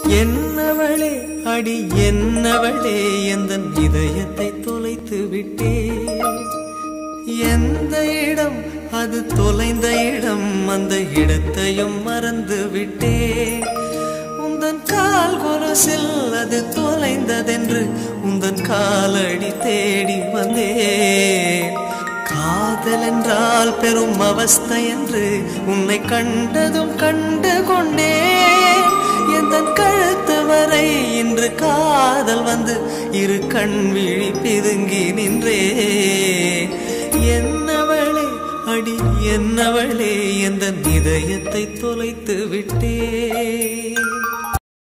என்னவளே அடி என்னவளே எந்தன் இதயத்தை தொலைத்து விட்டே. எந்த இடம் அது தொலைந்த இடம், அந்த இடத்தையும் மறந்து விட்டே. உந்தன் கால் கொலுசில் அது தொலைந்ததென்று உந்தன் காலடி தேடி வந்தேன். காதல் என்றால் பெரும் அவஸ்தை என்று உன்னை கண்டதும் கண்டு கொண்டேன். எந்தன் கழுத்து வரை இன்று காதல் வந்து இரு கண் விழி பிதுங்கி நின்றேன். என்னவளே அடி என்னவளே எந்தன் இதயத்தை தொலைத்து விட்டேன்.